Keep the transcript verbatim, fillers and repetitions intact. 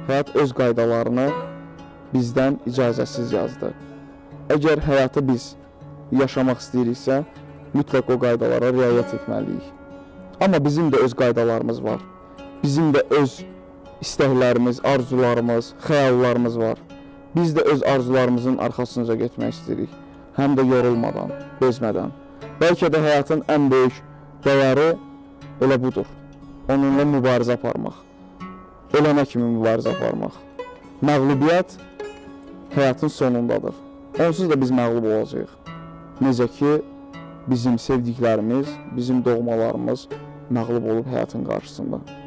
həyat öz qaydalarını bizdən icazəsiz yazdı. Əgər həyatı biz yaşamaq istəyiriksə, mütləq o qaydalara riayət etməliyik. Amma bizim də öz qaydalarımız var. Bizim də öz istəklərimiz, arzularımız, xəyallarımız var. Biz də öz arzularımızın arxasınca getmək istəyirik. Həm də yorulmadan, bezmədən. Bəlkə də həyatın ən böyük dəyəri elə budur. Onunla mübarizə aparmaq. Ölənə kimi mübarizə aparmaq. Məğlubiyyət həyatın sonundadır. Onsuz da biz məğlub olacağıq. Necə ki, bizim sevdiklərimiz, bizim doğmalarımız məğlub olub həyatın qarşısında.